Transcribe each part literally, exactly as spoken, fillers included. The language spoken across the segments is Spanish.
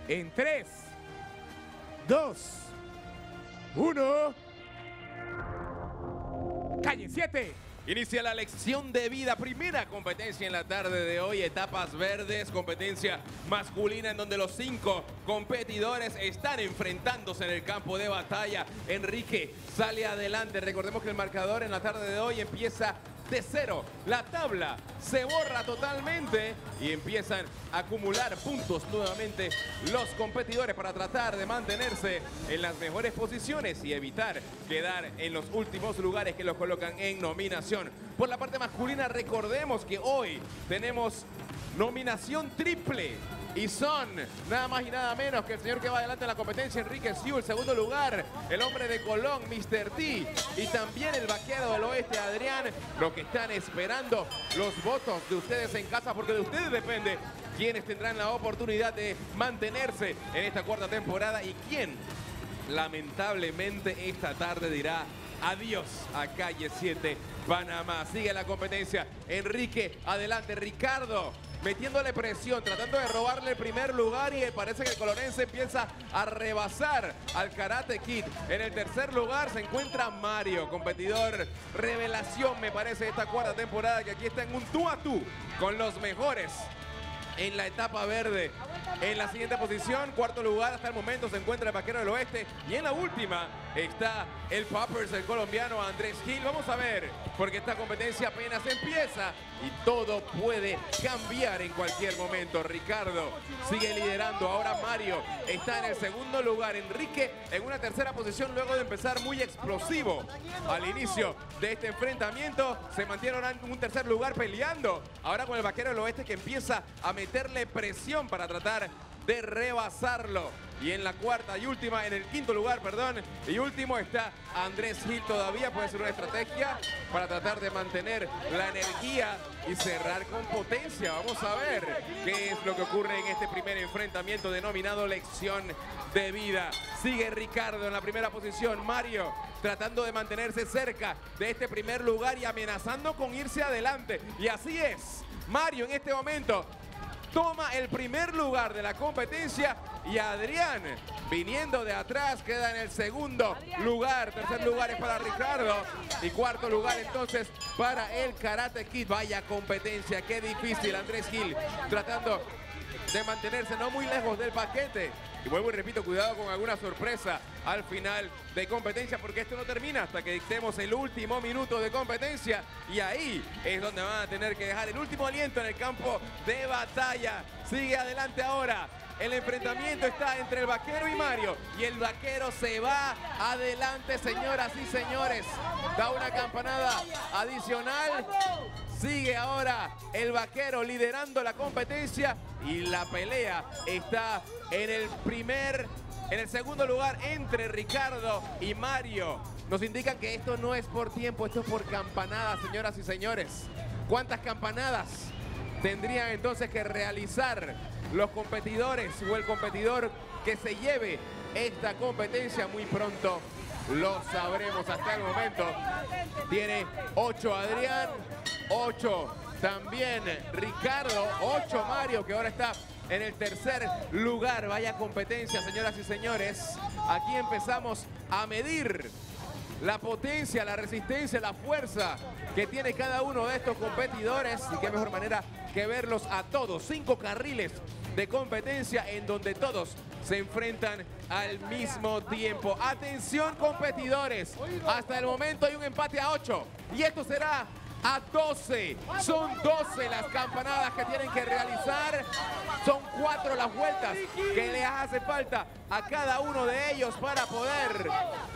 En tres, dos, uno. Calle siete. Inicia la lección de vida, primera competencia en la tarde de hoy, etapas verdes, competencia masculina en donde los cinco competidores están enfrentándose en el campo de batalla. Enrique sale adelante, recordemos que el marcador en la tarde de hoy empieza de cero. La tabla se borra totalmente y empiezan a acumular puntos nuevamente los competidores para tratar de mantenerse en las mejores posiciones y evitar quedar en los últimos lugares que los colocan en nominación. Por la parte masculina, recordemos que hoy tenemos nominación triple. Y son nada más y nada menos que el señor que va adelante en la competencia, Enrique Siu, el segundo lugar, el hombre de Colón, mister T, y también el vaquero del oeste, Adrián, lo que están esperando los votos de ustedes en casa, porque de ustedes depende quiénes tendrán la oportunidad de mantenerse en esta cuarta temporada y quién, lamentablemente, esta tarde dirá adiós a Calle siete, Panamá. Sigue la competencia, Enrique, adelante, Ricardo, metiéndole presión, tratando de robarle el primer lugar y parece que el colorense empieza a rebasar al Karate Kid. En el tercer lugar se encuentra Mario, competidor revelación, me parece, esta cuarta temporada, que aquí está en un tú a tú con los mejores en la etapa verde. En la siguiente posición, cuarto lugar hasta el momento, se encuentra el vaquero del oeste. Y en la última está el Poppers, el colombiano Andrés Gil. Vamos a ver, porque esta competencia apenas empieza y todo puede cambiar en cualquier momento. Ricardo sigue liderando, ahora Mario está en el segundo lugar. Enrique en una tercera posición luego de empezar muy explosivo al inicio de este enfrentamiento. Se mantiene en un tercer lugar peleando ahora con el vaquero del oeste, que empieza a meterle presión para tratar de rebasarlo. Y en la cuarta y última, en el quinto lugar, perdón, y último está Andrés Gil. Todavía puede ser una estrategia para tratar de mantener la energía y cerrar con potencia. Vamos a ver qué es lo que ocurre en este primer enfrentamiento denominado lección de vida. Sigue Ricardo en la primera posición, Mario tratando de mantenerse cerca de este primer lugar y amenazando con irse adelante. Y así es, Mario en este momento toma el primer lugar de la competencia y Adrián, viniendo de atrás, queda en el segundo lugar. Tercer lugar es para Ricardo y cuarto lugar entonces para el Karate Kid. Vaya competencia, qué difícil. Andrés Gil tratando de mantenerse no muy lejos del paquete. Y vuelvo y repito, cuidado con alguna sorpresa al final de competencia, porque esto no termina hasta que dictemos el último minuto de competencia. Y ahí es donde van a tener que dejar el último aliento en el campo de batalla. Sigue adelante ahora. El enfrentamiento está entre el vaquero y Mario. Y el vaquero se va adelante, señoras y señores. Da una campanada adicional. Sigue ahora el vaquero liderando la competencia y la pelea está en el primer, en el segundo lugar entre Ricardo y Mario. Nos indican que esto no es por tiempo, esto es por campanadas, señoras y señores. ¿Cuántas campanadas tendrían entonces que realizar los competidores o el competidor que se lleve esta competencia? Muy pronto lo sabremos. Hasta el momento tiene ocho Adrián, ocho también Ricardo, ocho Mario, que ahora está en el tercer lugar. Vaya competencia, señoras y señores. Aquí empezamos a medir la potencia, la resistencia, la fuerza que tiene cada uno de estos competidores. Y qué mejor manera que verlos a todos. Cinco carriles de competencia en donde todos se enfrentan al mismo tiempo. Atención, competidores. Hasta el momento hay un empate a ocho. Y esto será a doce. Son doce las campanadas que tienen que realizar. Son cuatro las vueltas que les hace falta a cada uno de ellos para poder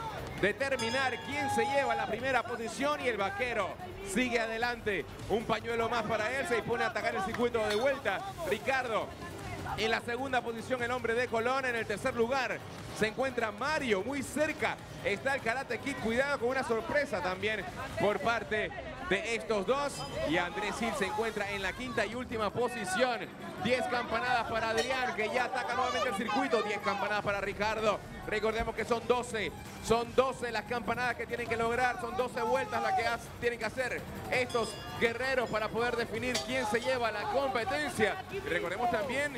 determinar quién se lleva la primera posición. Y el vaquero sigue adelante. Un pañuelo más para él. Se pone a atacar el circuito de vuelta. Ricardo en la segunda posición, el hombre de Colón. En el tercer lugar se encuentra Mario. Muy cerca está el Karate Kid. Cuidado con una sorpresa también por parte de estos dos. Y Andrés Gil se encuentra en la quinta y última posición. diez campanadas para Adrián, que ya ataca nuevamente el circuito. diez campanadas para Ricardo. Recordemos que son doce. Son doce las campanadas que tienen que lograr. Son doce vueltas las que tienen que hacer estos guerreros para poder definir quién se lleva la competencia. Y recordemos también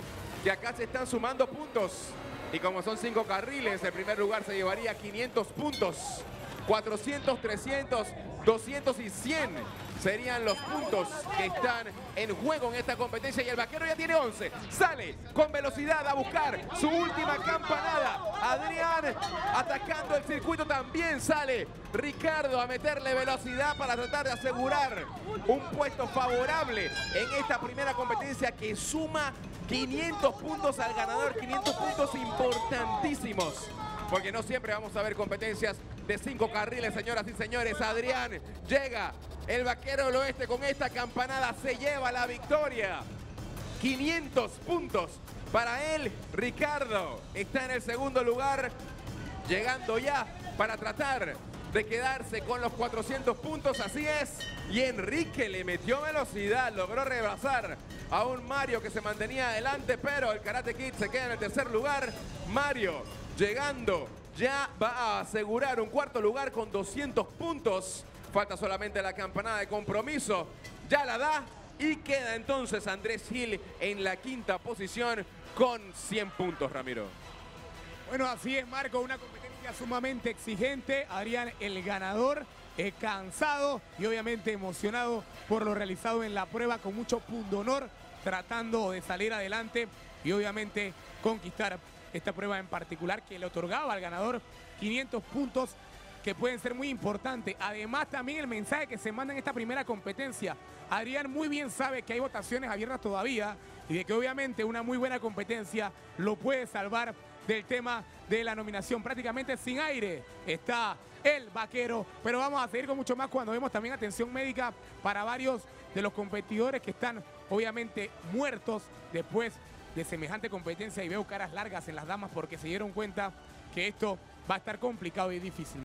que acá se están sumando puntos. Y como son cinco carriles, el primer lugar se llevaría quinientos puntos. cuatrocientos, trescientos, doscientos y cien serían los puntos que están en juego en esta competencia. Y el vaquero ya tiene once. Sale con velocidad a buscar su última campanada. Adrián atacando el circuito también sale. Ricardo a meterle velocidad para tratar de asegurar un puesto favorable en esta primera competencia que suma quinientos puntos al ganador. quinientos puntos importantísimos. Porque no siempre vamos a ver competencias de cinco carriles, señoras y señores. Adrián llega, el vaquero del oeste con esta campanada se lleva la victoria. quinientos puntos para él. Ricardo está en el segundo lugar, llegando ya para tratar de quedarse con los cuatrocientos puntos, así es. Y Enrique le metió velocidad, logró rebasar a un Mario que se mantenía adelante, pero el Karate Kid se queda en el tercer lugar. Mario llegando, ya va a asegurar un cuarto lugar con doscientos puntos. Falta solamente la campanada de compromiso, ya la da y queda entonces Andrés Gil en la quinta posición con cien puntos, Ramiro. Bueno, así es, Marco, una competencia sumamente exigente. Adrián, el ganador, eh, cansado y obviamente emocionado por lo realizado en la prueba, con mucho pundonor, tratando de salir adelante y obviamente conquistar esta prueba en particular que le otorgaba al ganador quinientos puntos que pueden ser muy importantes. Además, también el mensaje que se manda en esta primera competencia. Adrián muy bien sabe que hay votaciones abiertas todavía y de que obviamente una muy buena competencia lo puede salvar del tema de la nominación. Prácticamente sin aire está el vaquero, pero vamos a seguir con mucho más cuando vemos también atención médica para varios de los competidores que están obviamente muertos después de semejante competencia, y veo caras largas en las damas porque se dieron cuenta que esto va a estar complicado y difícil.